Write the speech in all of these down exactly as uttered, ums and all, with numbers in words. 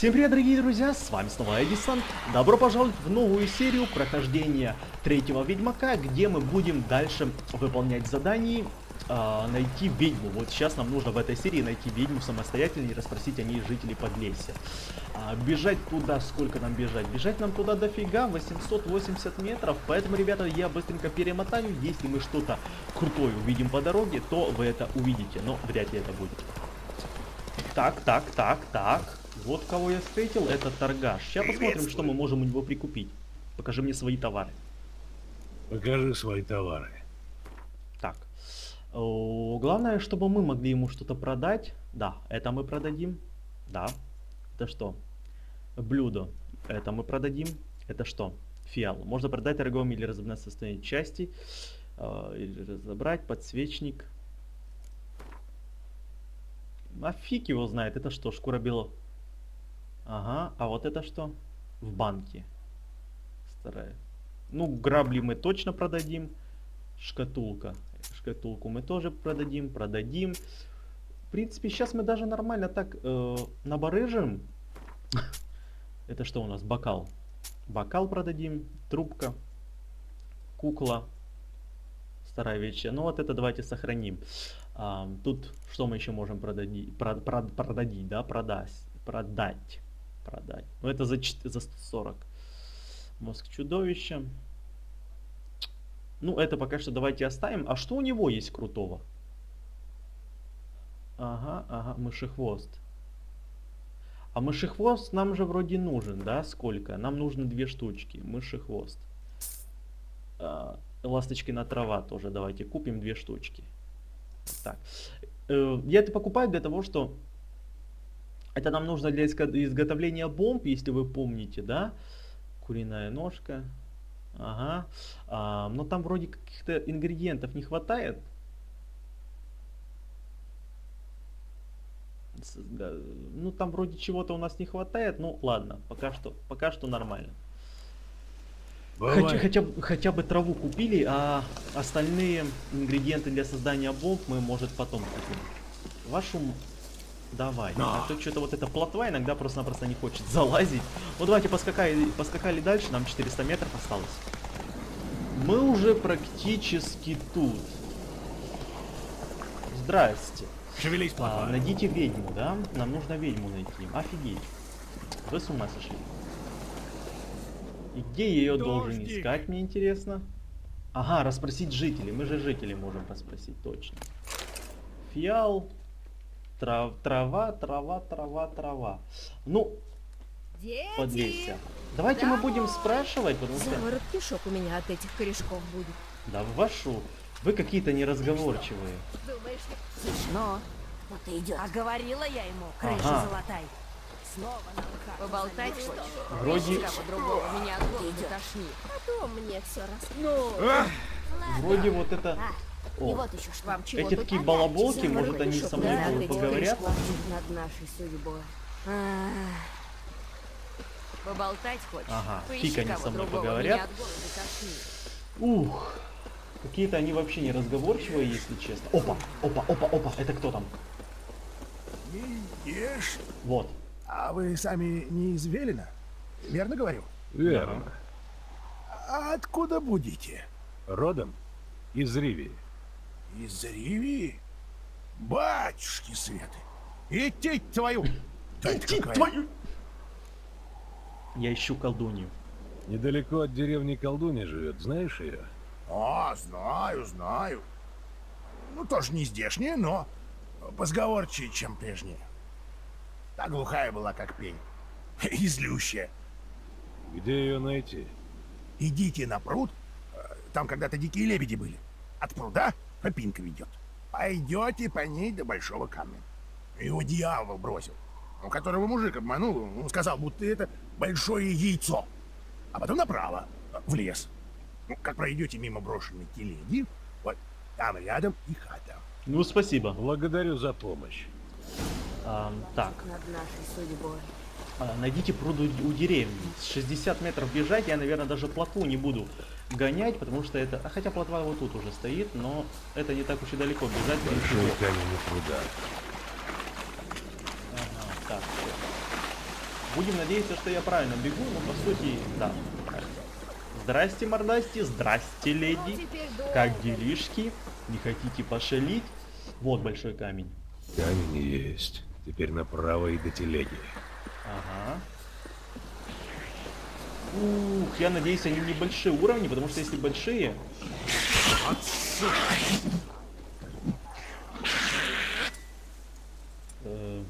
Всем привет, дорогие друзья, с вами снова Эдисон. Добро пожаловать в новую серию прохождения третьего Ведьмака, где мы будем дальше выполнять задания, э, найти ведьму. Вот сейчас нам нужно в этой серии найти ведьму самостоятельно и расспросить о ней жителей Подлесья. А, бежать туда, сколько нам бежать? Бежать нам туда дофига, восемьсот восемьдесят метров, поэтому, ребята, я быстренько перемотаю. Если мы что-то крутое увидим по дороге, то вы это увидите, но вряд ли это будет. Так, так, так, так. Вот кого я встретил, это торгаш. Сейчас посмотрим, что мы можем у него прикупить. Покажи мне свои товары. Покажи свои товары. Так. О, главное, чтобы мы могли ему что-то продать. Да, это мы продадим. Да. Это что? Блюдо. Это мы продадим. Это что? Фиал. Можно продать торговым или разобрать состояние части. Э, или разобрать подсвечник. А фиг его знает. Это что? Шкура белого. Ага, а вот это что? В банке. Старая. Ну, грабли мы точно продадим. Шкатулка. Шкатулку мы тоже продадим, продадим. В принципе, сейчас мы даже нормально так э, набарыжим. Это что у нас? Бокал. Бокал продадим. Трубка. Кукла. Старая вещь. Ну вот это давайте сохраним. А, тут что мы еще можем продадить? Прод, прод, продадить, да? Продать. Продать. Продать. Ну это за, за сто сорок. Мозг чудовища. Ну это пока что давайте оставим. А что у него есть крутого? Ага, ага, мышехвост. А мышехвост нам же вроде нужен, да? Сколько? Нам нужно две штучки. Мышехвост. А, ласточкина трава тоже давайте купим две штучки. Так. Э, я это покупаю для того, что это нам нужно для изготовления бомб, если вы помните, да? Куриная ножка. Ага. А, но там вроде каких-то ингредиентов не хватает. Ну там вроде чего-то у нас не хватает. Ну ладно, пока что, пока что нормально. Хотя, хотя, хотя бы траву купили, а остальные ингредиенты для создания бомб мы, может, потом купим. Вашу... Давай. Но. А то что-то вот эта плотва иногда просто-напросто не хочет залазить. Ну давайте поскакали, поскакали дальше, нам четыреста метров осталось. Мы уже практически тут. Здрасте. Шевелись, а, найдите ведьму, да? Нам нужно ведьму найти. Офигеть. Вы с ума сошли. И где я ее должен искать, мне интересно? Ага, расспросить жителей. Мы же жителей можем расспросить, точно. Фиал. Трав, трава, трава, трава, трава. Ну, Подлесья. Давайте Домой. мы будем спрашивать, потому что... Заворот кишок у меня от этих корешков будет. Да вашу. Вы какие-то неразговорчивые. Думаешь, смешно. Вот и идет. А говорила я ему, крыша ага. золотая. Снова на руках. Поболтать хочешь? Вроде... По-другому меня идет. Потом мне все раз. Ну, Вроде вот это... О, и вот еще что. Вам эти такие балаболки, может они со мной да, поговорят? Над нашей судьбой. Поболтать хочешь? Ага, фиг они со мной поговорят. Ух, какие-то они вообще не разговорчивые, если честно. Опа, опа, опа, опа, это кто там? Ешь. Вот. А вы сами не из Велина? Верно говорю? Верно. А откуда будете? Родом из Ривии. Из Ривии? Батюшки светы! Идти твою! Идти твою! Я ищу колдунью. Недалеко от деревни Колдунья живет, знаешь ее? А, знаю, знаю. Ну, тоже не здешняя, но позговорчивее, чем прежняя. Та глухая была, как пень. И злющая. Где ее найти? Идите на пруд. Там когда-то дикие лебеди были. От пруда тропинка ведет. Пойдете по ней до большого камня. Его дьявол бросил. У которого мужик обманул, он сказал, будто это большое яйцо. А потом направо, в лес. Ну, как пройдете мимо брошенной телеги, вот там рядом и хата. Ну, спасибо. Благодарю за помощь. А, так. Над нашей судьбой. А, найдите пруд у деревни. С шестидесяти метров бежать я, наверное, даже плотву не буду гонять, потому что это... А хотя плотва вот тут уже стоит, но это не так уж и далеко бежать. Большой камень у пруда. Ага, так, Будем надеяться, что я правильно бегу, но по сути, да. Здрасте, мордасти, здрасте, леди. Как делишки? Не хотите пошалить? Вот большой камень. Камень есть. Теперь направо и до телеги. Ага. Ух, я надеюсь, они небольшие уровни, потому что если большие... Э...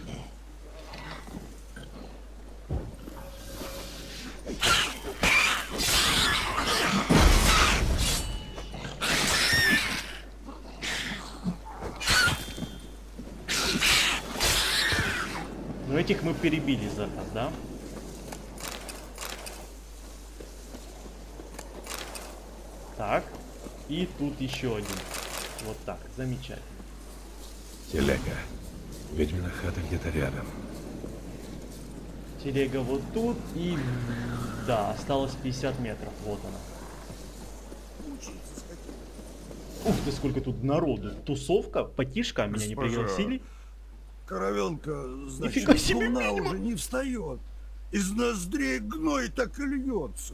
Ну этих мы перебили за раз, да? Так. И тут еще один. Вот так. Замечательно. Телега. Ведьмина хата где-то рядом. Телега вот тут. И... Да, осталось пятьдесят метров. Вот она. Ух ты, сколько тут народу. Тусовка, потишка. Меня не пригласили. Коровенка, значит, Нифига себе, луна ведьма! уже не встает. Из ноздрей гной так и льется.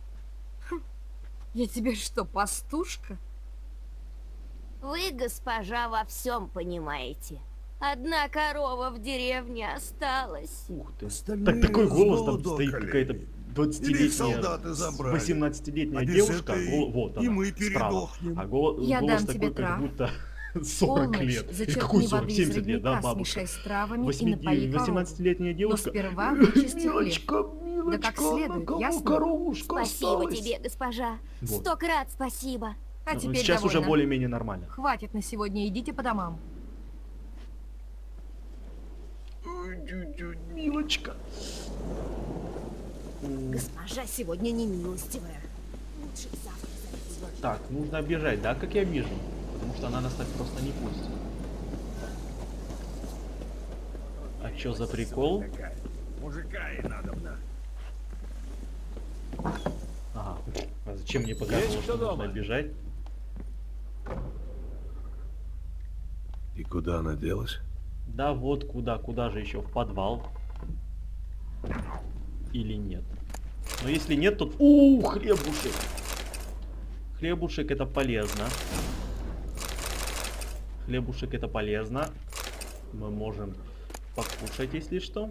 Я тебе что, пастушка? Вы, госпожа, во всем понимаете. Одна корова в деревне осталась. Ух ты. Остальные Так такой с голос, там голоду стоит околели. какая-то Или их двадцатилетняя, солдаты забрали. восемнадцатилетняя А без девушка. этой гол- вот и она, мы справа. передохнем. А гол- Я голос дам такой, тебе как трав. будто сорок Полночь, лет. И зачерпни какой сорок? воды из семьдесят лет, да, родника, бабушка? смешай с травами и Восьми- напои корову. восемнадцатилетняя Но девушка. сперва вычисти хлеб. Милочка, милочка, как следует, кого ясно? коровушка Спасибо осталась? тебе, госпожа. Вот. Сто крат спасибо. А Ну, теперь Сейчас уже довольно. более-менее нормально. Хватит на сегодня, идите по домам. Милочка. Госпожа сегодня не милостивая. Лучше завтра зайти. Так, нужно бежать, да, как я вижу? Потому что она нас так просто не пустит. А чё за прикол? Такая. Мужика и надобно. Ага. А зачем мне показывало, Есть что кто нужно дома? бежать? И куда она делась? Да вот куда, куда же еще? В подвал? Или нет? Но если нет, то... У, хлебушек! Хлебушек это полезно. Хлебушек это полезно. Мы можем покушать, если что.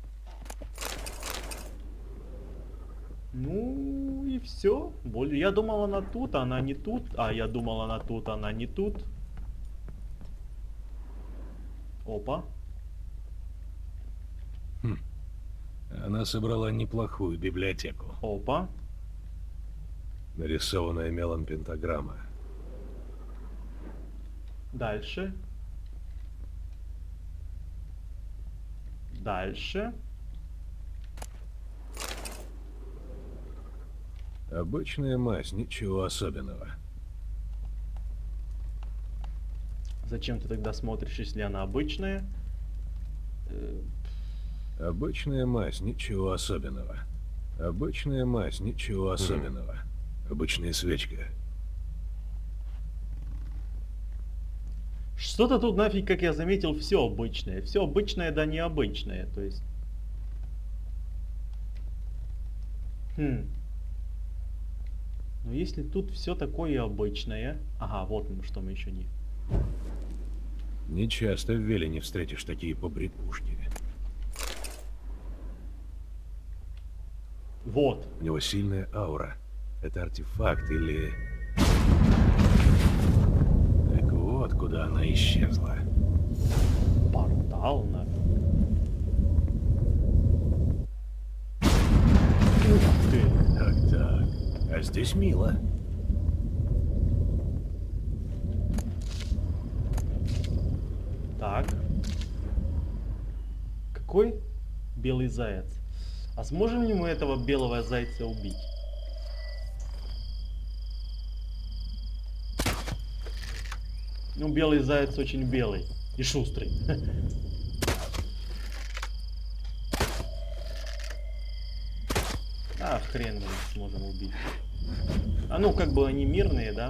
Ну и все. Более... Я думал, она тут, а она не тут. А я думал, она тут, а она не тут. Опа. Она собрала неплохую библиотеку. Опа. Нарисованная мелом пентаграмма. Дальше. Дальше. Обычная мазь, ничего особенного. Зачем ты тогда смотришь, если она обычная? Э, Обычная мазь, ничего особенного. Обычная мазь, ничего особенного. Обычная свечка. Что-то тут нафиг, как я заметил, все обычное. Все обычное, да необычное. То есть... Хм. Но если тут все такое обычное... Ага, вот мы, что мы еще не... Не часто в Велине встретишь такие побрякушки. Вот. У него сильная аура. Это артефакт или... Так вот, куда она исчезла. Портал, нафиг. Ух ты. Так-так. А здесь мило. Так. Какой белый заяц? А сможем ли мы этого белого зайца убить? Ну, белый заяц очень белый и шустрый. А, хрен мы их сможем убить. А ну, как бы они мирные, да?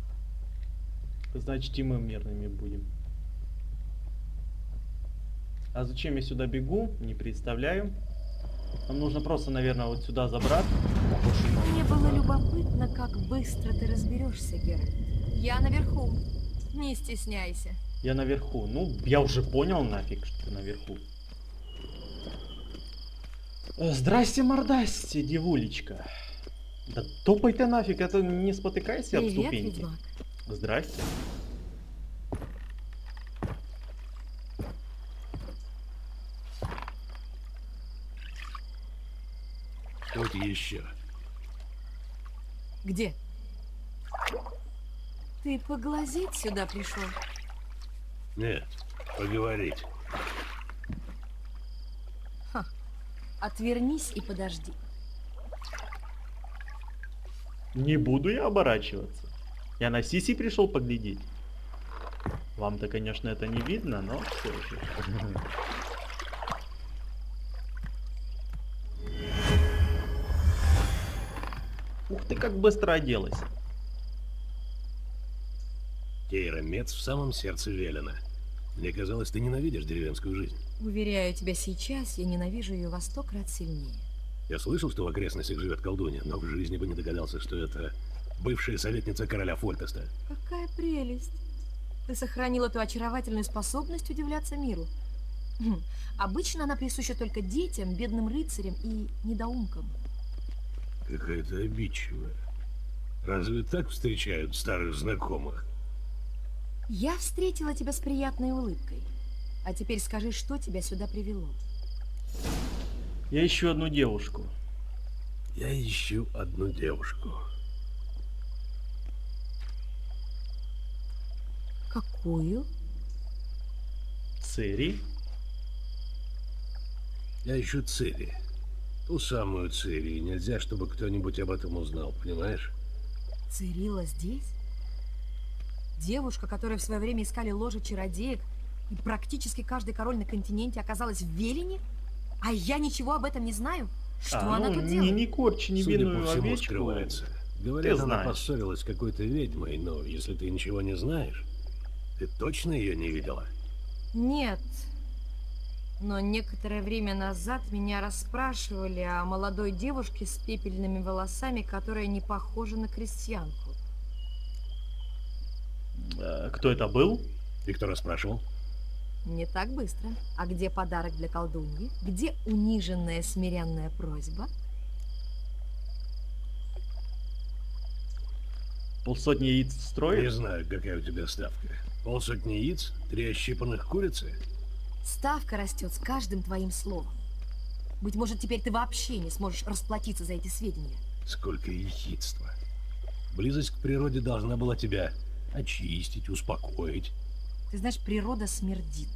Значит, и мы мирными будем. А зачем я сюда бегу? Не представляю. Нам нужно просто, наверное, вот сюда забраться. Мне было любопытно, как быстро ты разберешься, Геральт. Я наверху. Не стесняйся. Я наверху. Ну, я уже понял нафиг, что ты наверху. Э, Здрасте, мордасте, девулечка. Да топай ты нафиг, это не спотыкайся об Привет, ступеньки. ведьмак. Здрасте. Тут еще. Где? Ты поглазеть сюда пришел? Нет, поговорить. Ха. Отвернись и подожди. Не буду я оборачиваться. Я на Сиси пришел поглядеть. Вам-то, конечно, это не видно, но все же. Ух ты, как быстро оделась. Кейра Мец в самом сердце Велена. Мне казалось, ты ненавидишь деревенскую жизнь. Уверяю тебя, сейчас я ненавижу ее во сто крат сильнее. Я слышал, что в окрестностях живет колдунья, но в жизни бы не догадался, что это бывшая советница короля Фольтеста. Какая прелесть. Ты сохранила ту очаровательную способность удивляться миру. Хм. Обычно она присуща только детям, бедным рыцарям и недоумкам. Какая-то обидчивая. Разве так встречают старых знакомых? Я встретила тебя с приятной улыбкой. А теперь скажи, что тебя сюда привело? Я ищу одну девушку. Я ищу одну девушку. Какую? Цири? Я ищу Цири. Ту самую Цири. Нельзя, чтобы кто-нибудь об этом узнал, понимаешь? Цирилла здесь? Девушка, которую в свое время искали ложи чародеек, и практически каждый король на континенте оказалась в Велине? А я ничего об этом не знаю? Что А, она ну, тут не, делает? не корчи Судя по невинную всему, овечку. скрывается. Ты Говорят, она знаешь. поссорилась с какой-то ведьмой, но если ты ничего не знаешь, ты точно ее не видела? Нет. Но некоторое время назад меня расспрашивали о молодой девушке с пепельными волосами, которая не похожа на крестьянку. Э, Кто это был? И кто расспрашивал? Не так быстро. А где подарок для колдуньи? Где униженная смиренная просьба? Полсотни яиц Не строишь? знаю, какая у тебя ставка. Полсотни яиц? Три ощипанных курицы? Ставка растет с каждым твоим словом. Быть может, теперь ты вообще не сможешь расплатиться за эти сведения. Сколько ехидства. Близость к природе должна была тебя очистить, успокоить. Ты знаешь, природа смердит.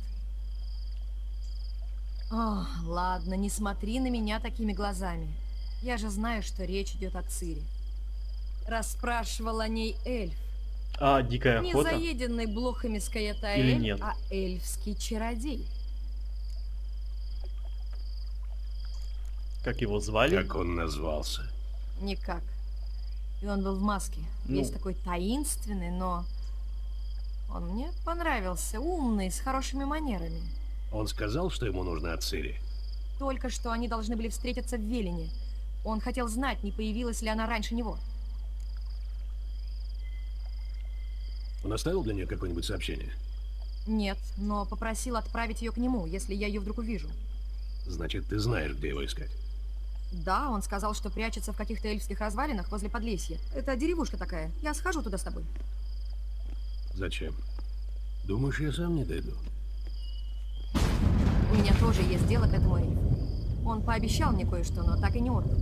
О, ладно, не смотри на меня такими глазами. Я же знаю, что речь идет о Цири. Расспрашивал о ней эльф. А, дикая Не охота? заеденный блохами Или Скаятаэль, нет? а эльфский чародей. Как его звали? Как он назвался? Никак. И он был в маске. Ну. Весь такой таинственный, но... Он мне понравился. Умный, с хорошими манерами. Он сказал, что ему нужно от Цири? Только что они должны были встретиться в Велине. Он хотел знать, не появилась ли она раньше него. Он оставил для нее какое-нибудь сообщение? Нет, но попросил отправить ее к нему, если я ее вдруг увижу. Значит, ты знаешь, где его искать. Да, он сказал, что прячется в каких-то эльфских развалинах возле Подлесья. Это деревушка такая. Я схожу туда с тобой. Зачем? Думаешь, я сам не дойду? У меня тоже есть дело к этому эльфу. Он пообещал мне кое-что, но так и не отдал.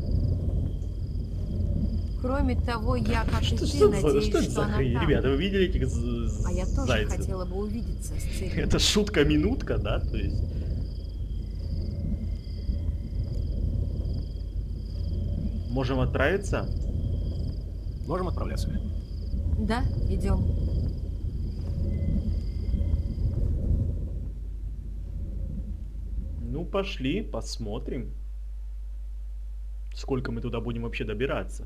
Кроме того, я, как и Что, ты, что, за- надеюсь, что это что за она хрень? там. Ребята, вы видели этих з- з- А я тоже зайцев? хотела бы увидеться с Цири. Это шутка-минутка, да? То есть... Можем отправиться? Можем отправляться? Да, идем. Ну, пошли, посмотрим. Сколько мы туда будем вообще добираться?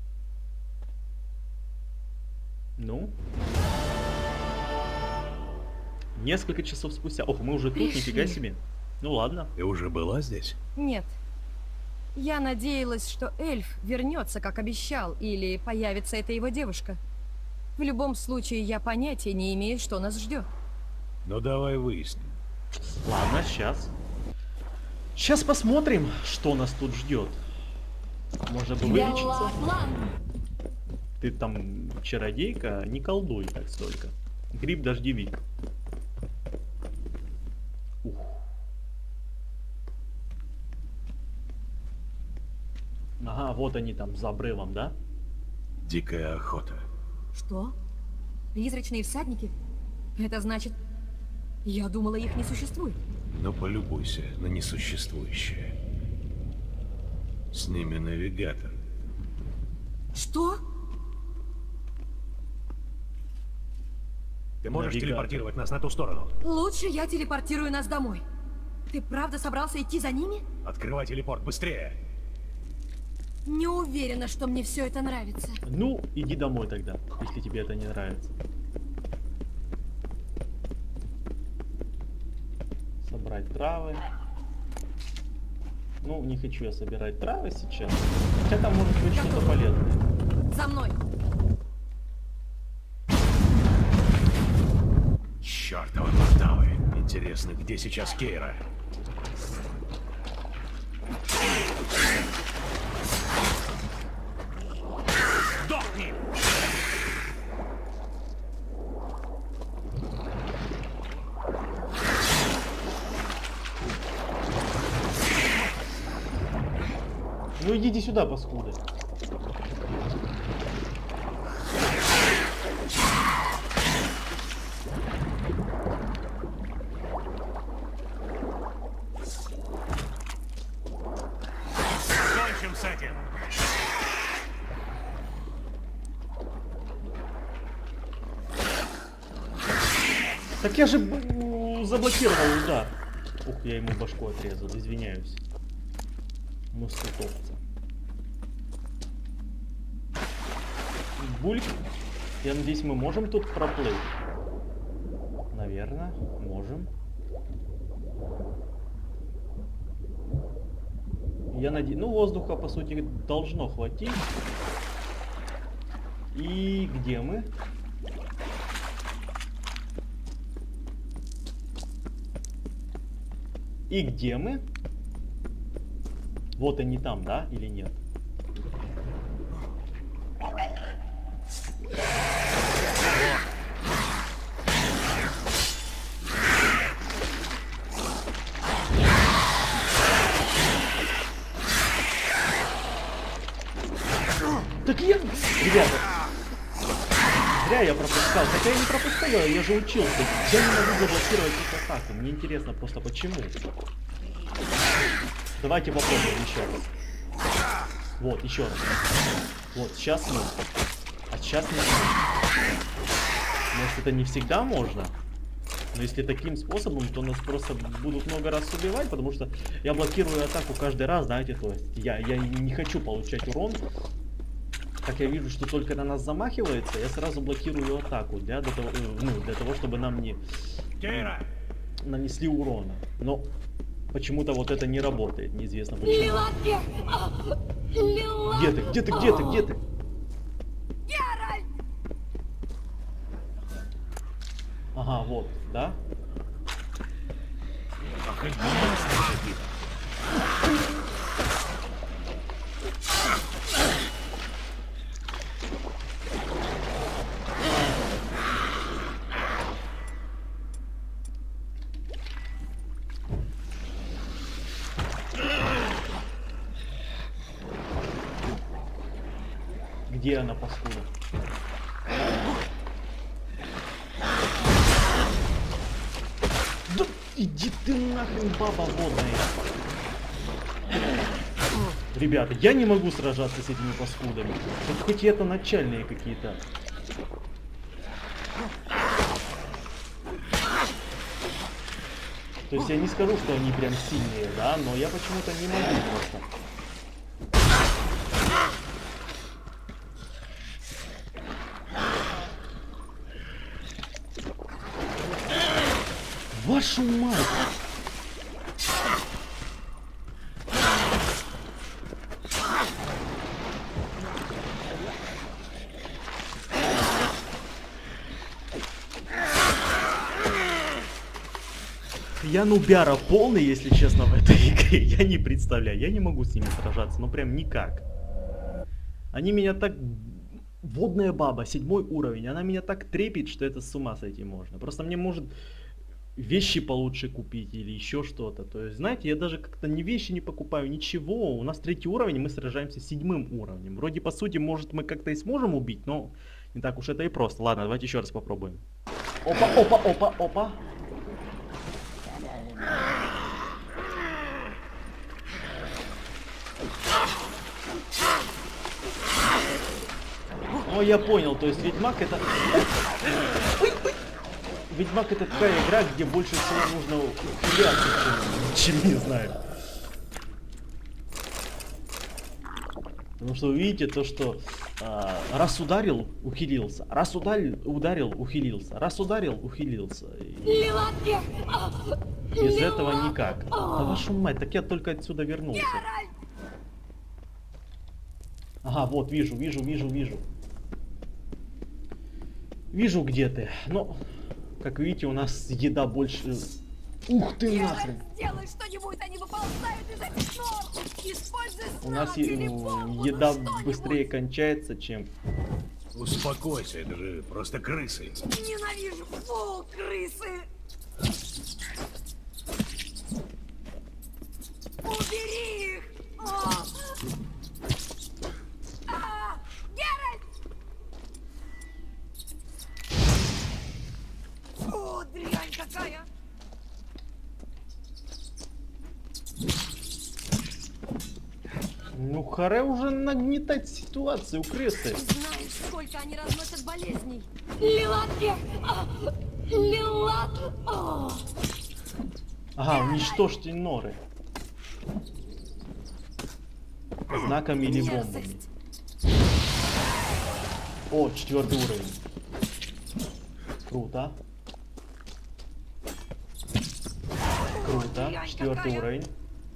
Ну? Несколько часов спустя. Ох, мы уже тут, Пришли. нифига себе. Ну ладно. Ты уже была здесь? Нет. Я надеялась, что эльф вернется, как обещал, или появится эта его девушка. В любом случае, я понятия не имею, что нас ждет. Ну давай выясним. Ладно, сейчас. Сейчас посмотрим, что нас тут ждет. Можно бы вылечиться. Ты там чародейка, не колдуй так столько. Гриб-дождевик. Ух. Ага, вот они там за обрывом, да? Дикая охота. Что? Призрачные всадники? Это значит... Я думала, их не существует. Но полюбуйся на несуществующее. С ними навигатор. Что? Ты можешь Навигатор. телепортировать нас на ту сторону? Лучше я телепортирую нас домой. Ты правда собрался идти за ними? Открывай телепорт, быстрее! Не уверена, что мне все это нравится. Ну, иди домой тогда, если тебе это не нравится. Собрать травы. Ну, не хочу я собирать травы сейчас. Хотя там может быть что-то полезное. За мной! Чёртовы порталы! Интересно, где сейчас Кейра? Сдохни! Ну идите сюда, паскуды. Кончим с этим! Так я же б- заблокировал удар. Ух, я ему башку отрезал, извиняюсь. Мускутовца. Бульк. Я надеюсь, мы можем тут проплыть. Наверное, можем. Я надеюсь, ну воздуха по сути должно хватить. И где мы? И где мы? Вот они там, да, или нет? Так я... Ребята, зря я пропускал. Хотя я не пропускал, я же учился. Я не могу заблокировать их атаку. Мне интересно просто почему. Давайте попробуем еще раз. Вот, еще раз. Вот, сейчас мы. А сейчас не. Может, это не всегда можно? Но если таким способом, то нас просто будут много раз убивать, потому что я блокирую атаку каждый раз, знаете, то есть я, я не хочу получать урон. Как я вижу, что только на нас замахивается, я сразу блокирую атаку, для, для, того, ну, для того, чтобы нам не Кейра! нанесли урона. Но почему-то вот это не работает, неизвестно почему. Где ты? Где ты? Где ты? Где ты? Ага, вот, да? Где она, паскуда? Да иди ты нахрен, баба водная. Ребята, я не могу сражаться с этими паскудами. Вот хоть и это начальные какие-то. То есть я не скажу, что они прям сильные, да, но я почему-то не могу просто. Вашу мать! я нубяра полный, если честно, в этой игре. Я не представляю, я не могу с ними сражаться, ну прям никак. Они меня так... Водная баба, седьмой уровень, она меня так трепет, что это с ума сойти можно. Просто мне может вещи получше купить или еще что-то. То есть, знаете, я даже как-то ни вещи не покупаю, ничего. У нас третий уровень, мы сражаемся с седьмым уровнем. Вроде, по сути, может, мы как-то и сможем убить, но не так уж это и просто. Ладно, давайте еще раз попробуем. Опа, опа, опа, опа. О, я понял, то есть Ведьмак это... Ведьмак это такая игра, где больше всего нужно ухиляться, чем, чем не знаю. Потому что вы видите то, что а, раз ударил, ухилился, раз ударил, ударил, ухилился, раз ударил, ухилился. И... Без этого никак. Да вашу мать, так я только отсюда вернулся. Ага, вот, вижу, вижу, вижу, вижу. Вижу, где ты. Но, как видите, у нас еда больше... Ух ты нахрен! Сделай что-нибудь, они выползают из этих нор! Используй У нас е еда быстрее кончается, чем... Успокойся, это же просто крысы. Ненавижу! Фу, крысы! Убери их! О! А! Геральт! Фу, дрянь какая! Ну, харе уже нагнетать ситуацию у крысы. Знаешь, сколько они разносят болезней? Лилатки! Лилат! Ага, уничтожьте норы. Знаками или бомбами. О, четвертый уровень. Круто. Круто. Четвертый уровень.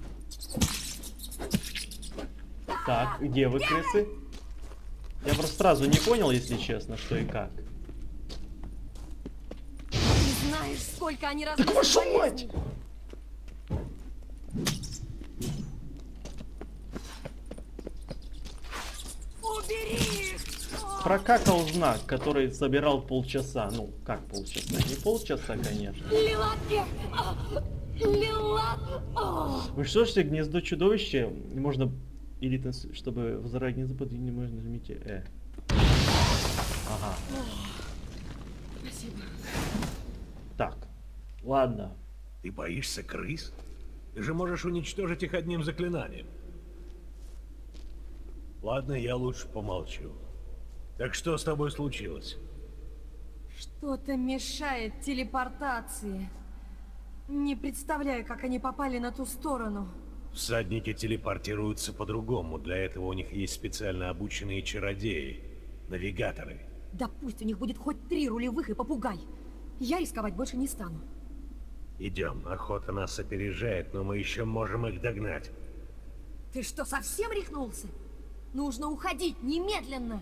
Так, где вы, крысы? Я просто сразу не понял, если честно, что и как. Ты знаешь, сколько они разносят Вашу болезней? мать! Убери их! Прокакал знак, который собирал полчаса. Ну, как полчаса? Не полчаса, конечно. Лилатки! Лилат! Вы что ж, гнездо чудовища можно... Или чтобы возродить гнездо под не можно нажмите Э. Ага. Спасибо. Так. Ладно. Ты боишься крыс? Ты же можешь уничтожить их одним заклинанием. Ладно, я лучше помолчу. Так что с тобой случилось? Что-то мешает телепортации. Не представляю, как они попали на ту сторону. Всадники телепортируются по-другому. Для этого у них есть специально обученные чародеи, навигаторы. Да пусть у них будет хоть три рулевых и попугай. Я рисковать больше не стану. Идем, охота нас опережает, но мы еще можем их догнать. Ты что, совсем рехнулся? Нужно уходить немедленно.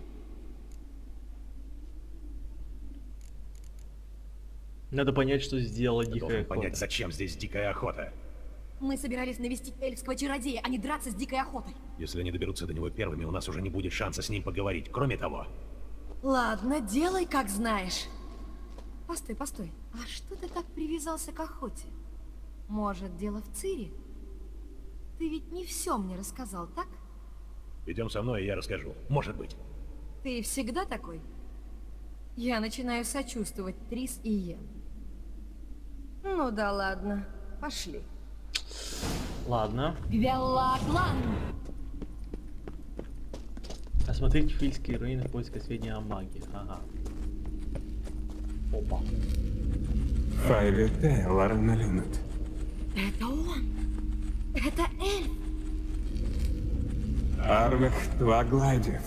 Надо понять, что сделала Ты дикая должен охота. понять, зачем здесь дикая охота. Мы собирались навестить эльфского чародея, а не драться с дикой охотой. Если они доберутся до него первыми, у нас уже не будет шанса с ним поговорить. Кроме того... Ладно, делай, как знаешь. Постой, постой. А что ты так привязался к охоте? Может, дело в Цири? Ты ведь не все мне рассказал, так? Идем со мной, и я расскажу. Может быть. Ты всегда такой? Я начинаю сочувствовать Трис и Йен. Ну да ладно, пошли. Ладно. Гвеллаглан! Осмотрите фильские руины в поиске сведений о магии. Ага. Опа. Файвете Ларналюнет. Это он! Это эльф! Арвех Твагладев.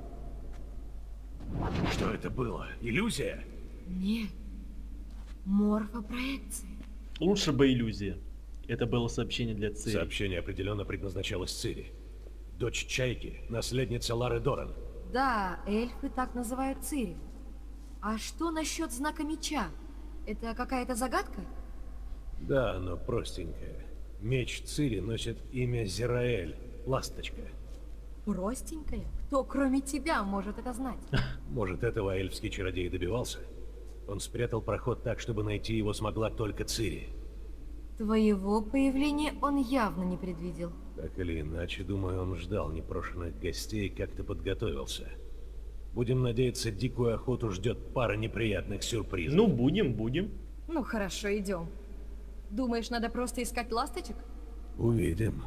Что это было? Иллюзия? Нет. Морфопроекция. Лучше бы иллюзия. Это было сообщение для Цири. Сообщение определенно предназначалось Цири. Дочь Чайки, наследница Лары Доран. Да, эльфы так называют Цири. А что насчет знака меча? Это какая-то загадка? Да, но простенькое. Меч Цири носит имя Зираэль, ласточка. Простенькая? Кто, кроме тебя, может это знать? Может, этого эльфский чародей добивался? Он спрятал проход так, чтобы найти его смогла только Цири. Твоего появления он явно не предвидел. Так или иначе, думаю, он ждал непрошенных гостей и как-то подготовился. Будем надеяться, дикую охоту ждет пара неприятных сюрпризов. Ну, будем, будем. Ну хорошо, идем. Думаешь, надо просто искать ласточек? Увидим.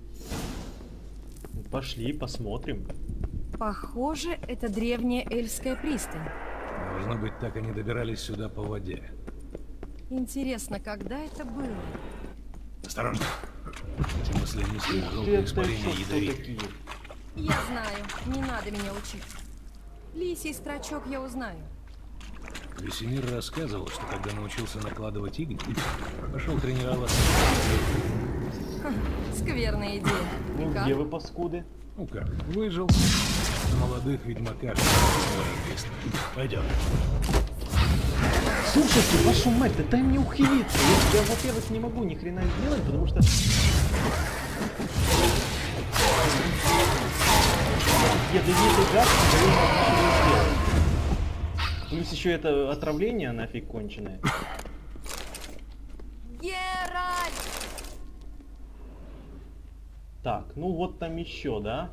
Пошли, посмотрим. Похоже, это древняя эльфская пристань. Должно быть, так они добирались сюда по воде. Интересно, когда это было? Осторожно. Эти маслянистые Ты желтые это испарения еще кто ядовит. такие? Я знаю, не надо меня учить. Лисий строчок я узнаю. Весемир рассказывал, что когда научился накладывать игни, пошел тренироваться. Скверная идея. Ну, И как? где вы, паскуды? Ну как, выжил. На молодых ведьмаках. Пойдем. Слушайте, вашу мать, да дай мне ухилиться. Я, я, во-первых, не могу ни хрена сделать, потому что... Ядовитый газ не дает нам ничего сделать. Плюс еще это отравление нафиг конченое. Геральт! Так, ну вот там еще, да?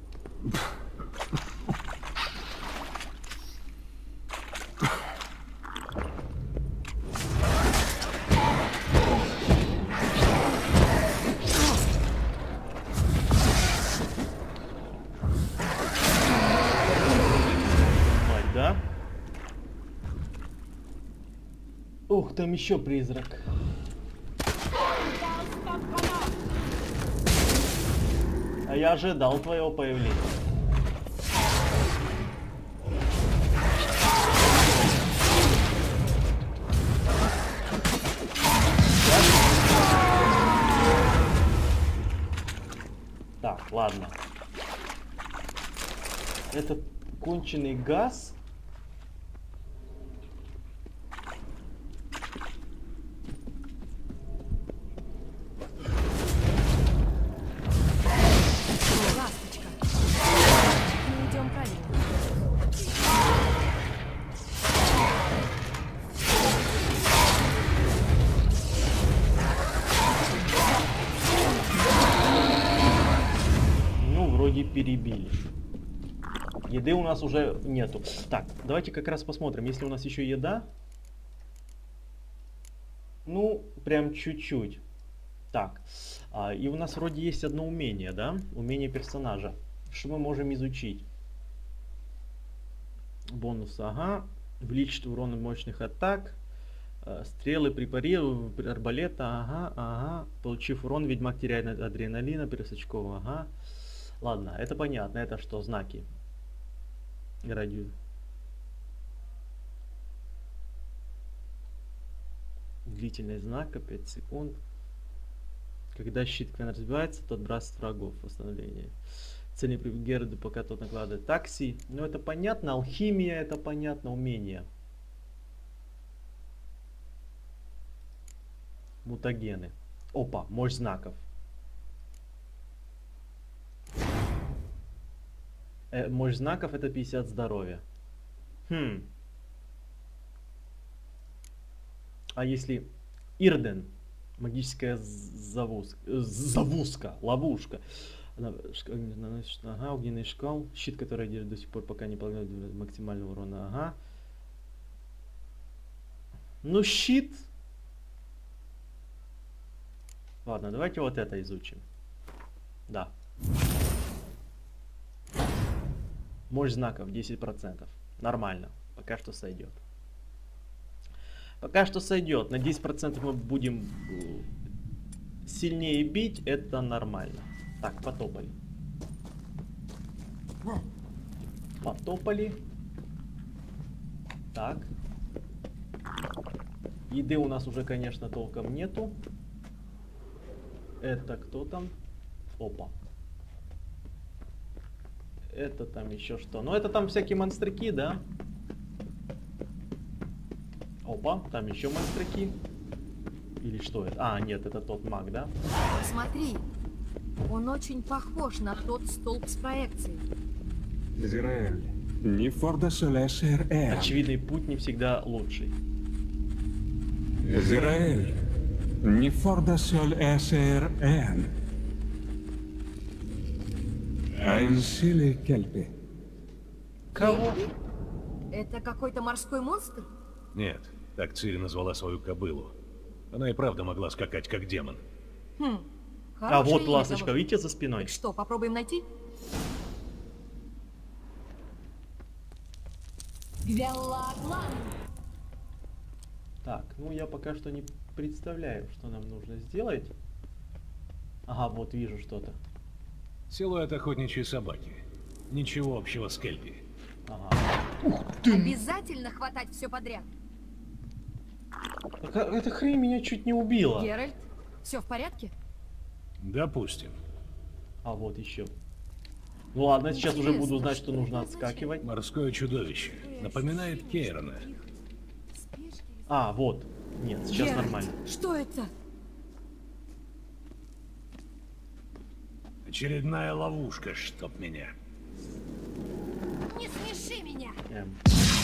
Мать, да? Ух, там еще призрак. А я ожидал твоего появления. Так, ладно. Этот конченый газ. Ласточка. Мы идем правильно. Ну, вроде перебили. Еды у нас уже нету. Так, давайте как раз посмотрим, если у нас еще еда. Ну, прям чуть-чуть. Так, а, и у нас вроде есть одно умение, да? Умение персонажа. Что мы можем изучить? Бонус, ага. Увеличит урон мощных атак. э, Стрелы при парировании, арбалета, ага, ага. Получив урон, ведьмак теряет адреналина, пересочков, ага. Ладно, это понятно, это что, знаки? Радио. Длительность знака пять секунд. Когда щит Квен разбивается, то отбрасывает врагов. Восстановление. Цель не приводит Геральду, пока тот накладывает такси. Ну это понятно, алхимия это понятно, умение. Мутагены. Опа, мощь знаков. Э, мощь знаков это пятьдесят здоровья. Хм. А если Ирден, магическая завузка, завузка, ловушка. Она шка- наносит- Ага, огненный шквал, щит, который держит до сих пор, пока не получает максимального урона. Ага. Ну щит. Ладно, давайте вот это изучим. Да. Мощь знаков десять процентов. Нормально. Пока что сойдет. Пока что сойдет. На десять процентов мы будем э, сильнее бить. Это нормально. Так, потопали. Потопали. Так. Еды у нас уже, конечно, толком нету. Это кто там? Опа. Это там еще что? Ну, это там всякие монстрики, да? Опа, там еще монстрики. Или что это? А, нет, это тот маг, да? Смотри, он очень похож на тот столб с проекцией. Израиль. Не форда солесер эн. Очевидный путь не всегда лучший. Израиль. Не форда солесер эн. Айнсили кельпи. Кого? Это какой-то морской монстр? Нет, так Цири назвала свою кобылу. Она и правда могла скакать, как демон. Хм. А вот хорошее имя ласточка, зовут. видите, за спиной? Так что, попробуем найти? Велоглан. Так, ну я пока что не представляю, что нам нужно сделать. Ага, вот вижу что-то. Силуэт охотничьей собаки. Ничего общего с Кельпи. Ага. Обязательно хватать все подряд. Так, а эта хрень меня чуть не убила. Геральт, все в порядке? Допустим. А вот еще. Ну ладно, сейчас уже буду знать, что нужно отскакивать. Морское чудовище. Напоминает Кейрона. А, вот. Нет, сейчас Геральт, нормально. что это? Очередная ловушка, чтоб меня. Не смеши меня! Эм.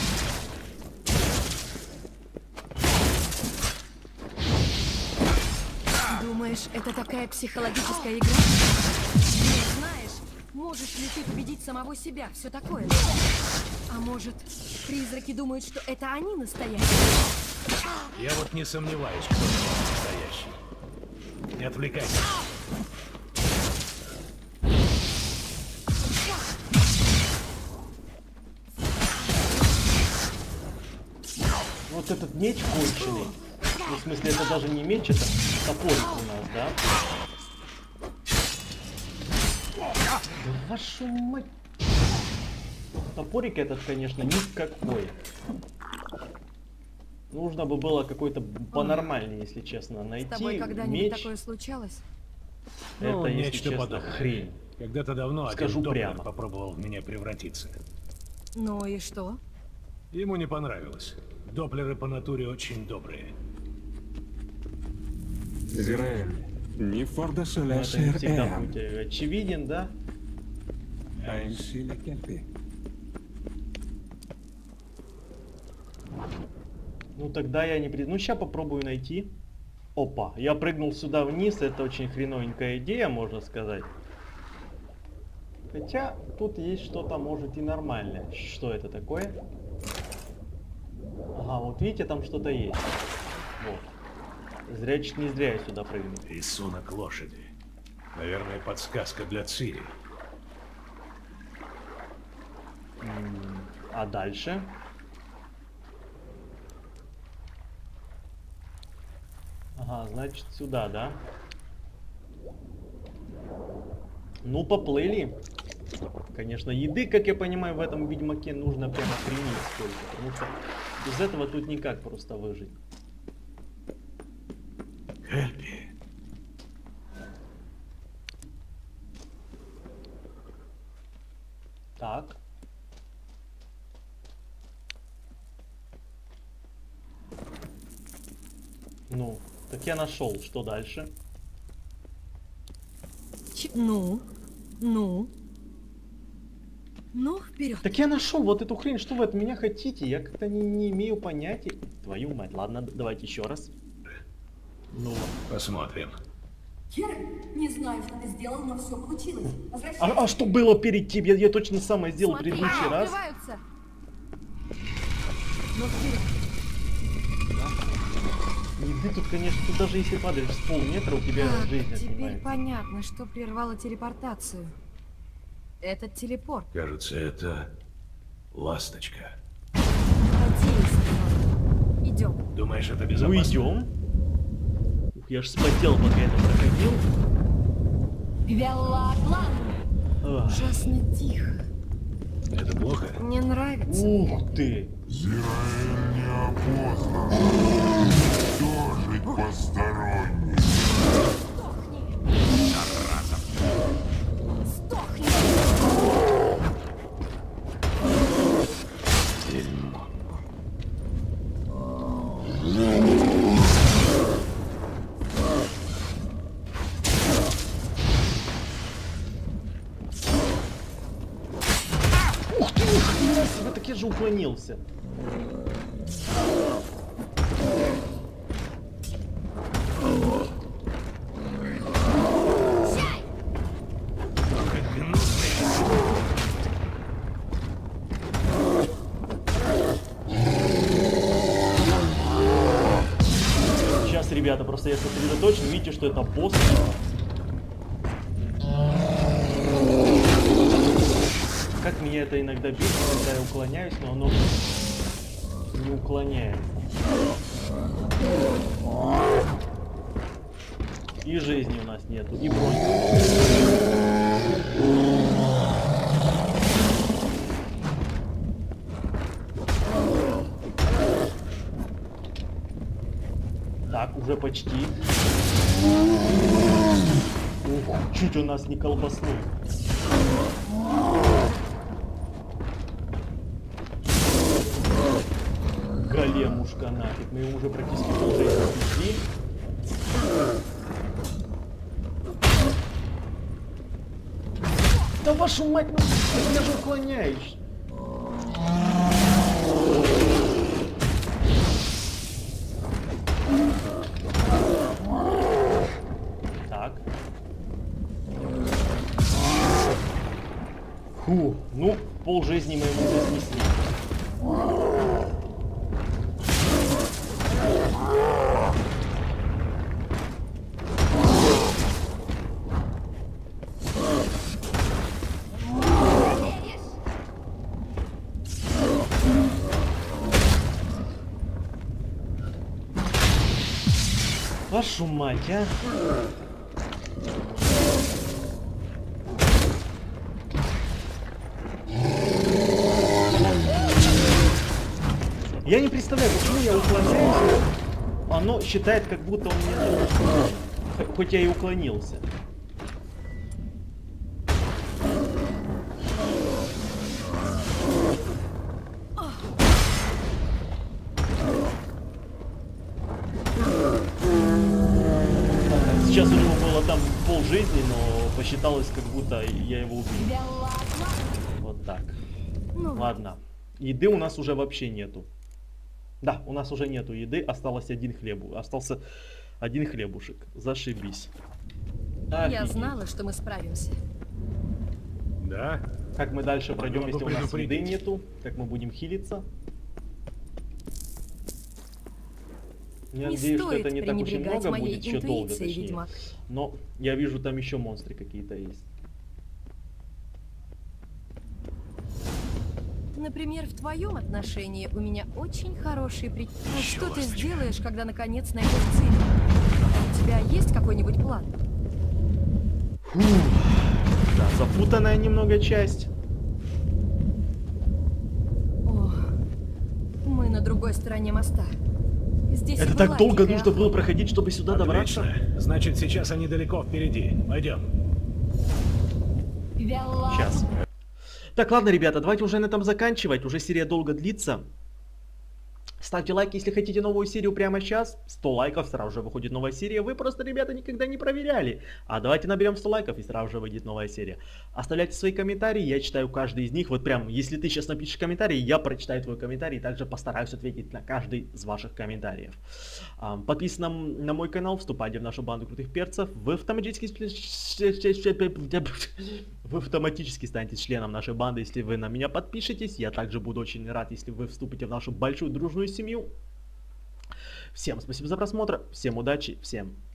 Думаешь, это такая психологическая игра? Не знаешь, можешь ли ты победить самого себя, все такое. А может, призраки думают, что это они настоящие? Я вот не сомневаюсь, кто настоящий. Не отвлекайся. Вот этот меч конченый. Ну, в смысле, это даже не меч, это топорик у нас, да? Да вашу мать! Топорик этот, конечно, никакой. Нужно бы было какой-то понормальнее, если честно, С найти. тобой когда-нибудь Меч. такое случалось? Это, Ну, если нечто честно, подобное. хрень. Когда-то давно Скажу один доктор прямо. попробовал в меня превратиться. Ну и что? Ему не понравилось. Доплеры по натуре очень добрые. Израиль. Не форда Но это не солесер всегда эн. путь очевиден, да? Айнсили кельпи. Ну тогда я не при... Ну сейчас попробую найти. Опа, я прыгнул сюда вниз, это очень хреновенькая идея, можно сказать. Хотя тут есть что-то, может, и нормальное. Что это такое? Ага, вот видите, там что-то есть. Вот. Зря, чуть не зря я сюда прыгнул. Рисунок лошади. Наверное, подсказка для Цири. М, А дальше? Ага, значит сюда, да? Ну, поплыли. Конечно, еды, как я понимаю, в этом Ведьмаке нужно прямо хренеть сколько. Потому что без этого тут никак просто выжить. Кельпи. Так. Ну, так я нашел. Что дальше? Ч- ну? Ну? Ну, вперед. Так я нашел вот эту хрень. Что вы от меня хотите? Я как-то не, не имею понятия. Твою мать. Ладно, д- давайте еще раз. Ну, Посмотрим. Геральт, не знаю, что ты сделал, но все получилось. Возвращайся. а, а что было перед тем? Я, я точно самое сделал Смотри, предыдущий а, раз. открываются. Ну, вперед. Еды тут, конечно, тут даже если падаешь с полметра, у тебя Так, жизнь теперь отнимается. понятно, что прервало телепортацию. Этот телепорт. Кажется, это ласточка. Надеюсь, что- Идем. Думаешь, это Ну безопасно? идем. Ух, я ж спотел, пока это проходил. Велоглан. Ах, Ужасно тихо. Это плохо? Не нравится. ух ты! Израиль не опознан. Кто жить посторонний? Сдохни. Дерьмо. я же уклонился. Сейчас, ребята, просто я сосредоточен. Видите, что это босс. Как меня это иногда бесит, когда я уклоняюсь, но оно не уклоняет. И жизни у нас нету, и бронь. Так, уже почти. Ух, чуть у нас не колбаснул. Големушка нафиг, мы его уже практически полжизни снесли. Да вашу мать, ну я же уклоняюсь. Так. Фу, ну полжизни мы ему уже снесли. Вашу мать, а? Я не представляю, почему я уклоняюсь. Оно считает, как будто он мне... Хоть я и уклонился. Сейчас у него было там пол жизни, но посчиталось, как будто я его убил. Вот так. Ну, ладно. Еды у нас уже вообще нету. Да, у нас уже нету еды, осталось один хлеб. Остался один хлебушек. Зашибись. Я знала, что мы справимся. Да? Как мы дальше пройдем, Могла если бы у нас предупредить. еды нету? Как мы будем хилиться? Я Не надеюсь, что стоит это не так уж и пренебрегать много моей будет, еще долго интуицией, точнее. ведьмак. Но я вижу, там еще монстры какие-то есть. Например, в твоем отношении у меня очень хороший пред... А Еще что ты ласточка. сделаешь, когда наконец найдешь цель? У тебя есть какой-нибудь план? Да, запутанная немного часть. О, мы на другой стороне моста. Здесь Это была так долго дикая нужно было охота. проходить, чтобы сюда добраться. Отлично. Значит, сейчас они далеко впереди. Пойдем. Сейчас. Так, ладно, ребята, давайте уже на этом заканчивать. Уже серия долго длится. Ставьте лайки, если хотите новую серию прямо сейчас. сто лайков, сразу же выходит новая серия. Вы просто, ребята, никогда не проверяли. А давайте наберем сто лайков, и сразу же выйдет новая серия. Оставляйте свои комментарии, я читаю каждый из них. Вот прям, если ты сейчас напишешь комментарий, я прочитаю твой комментарий. И также постараюсь ответить на каждый из ваших комментариев. А, подписывайтесь на, на мой канал, вступайте в нашу банду крутых перцев. Вы автоматически... Вы автоматически станете членом нашей банды, если вы на меня подпишетесь. Я также буду очень рад, если вы вступите в нашу большую дружную семью. Всем спасибо за просмотр, всем удачи, всем